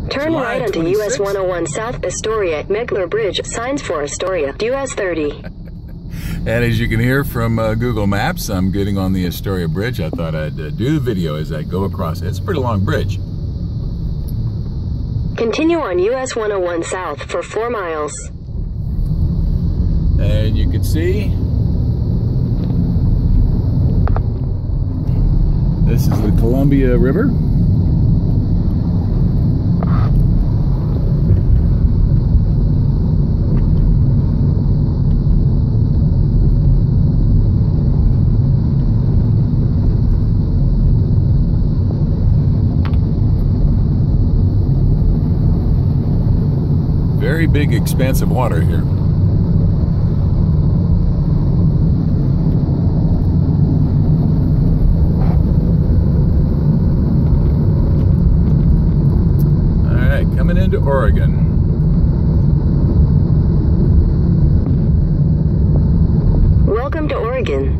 Turn right onto US 101 South Astoria, Megler Bridge, signs for Astoria, US 30. And as you can hear from Google Maps, I'm getting on the Astoria Bridge. I thought I'd do the video as I go across it. It's a pretty long bridge. Continue on US 101 South for 4 miles. And you can see this is the Columbia River. Very big expanse of water here. All right, coming into Oregon. Welcome to Oregon.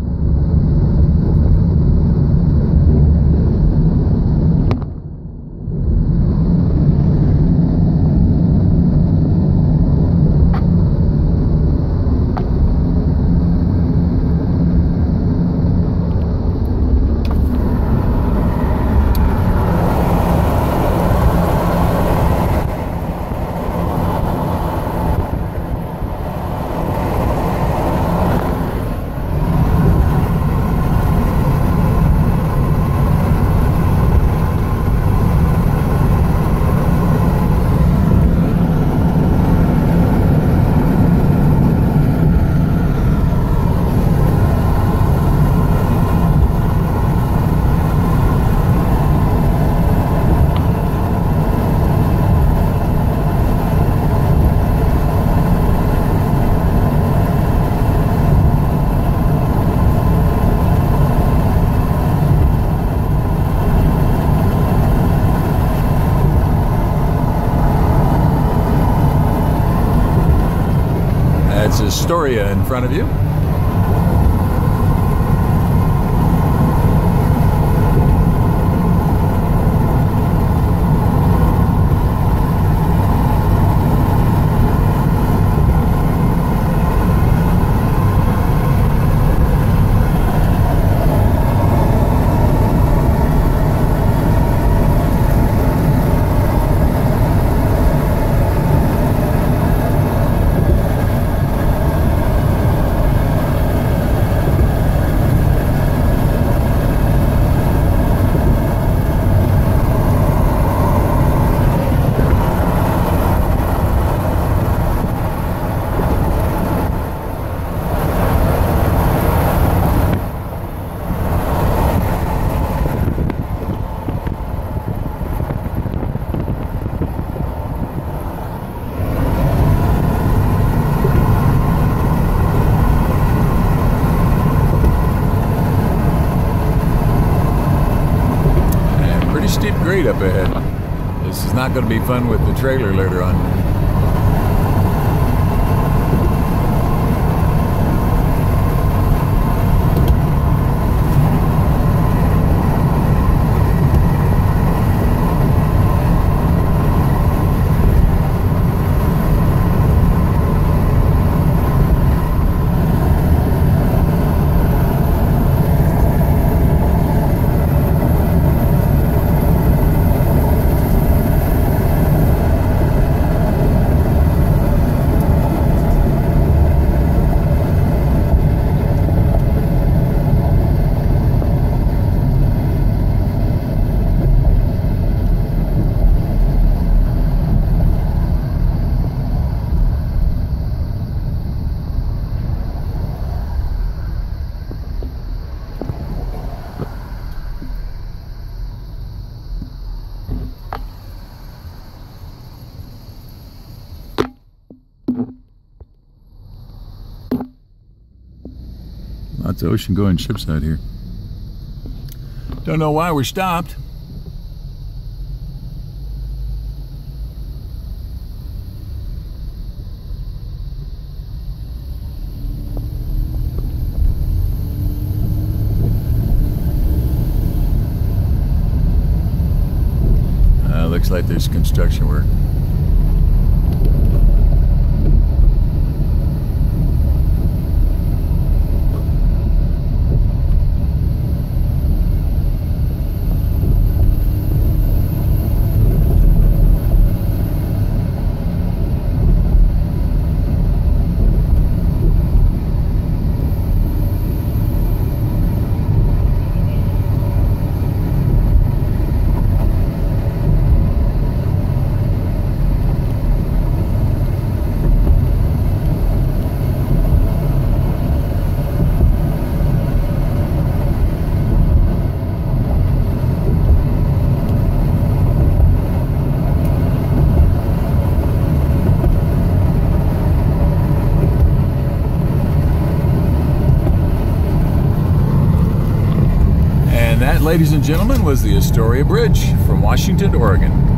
That's Astoria in front of you. Steep grade up ahead. This is not going to be fun with the trailer later on. Lots of ocean-going ships out here. Don't know why we're stopped. looks like there's construction work. That, ladies and gentlemen, was the Astoria Bridge from Washington to Oregon.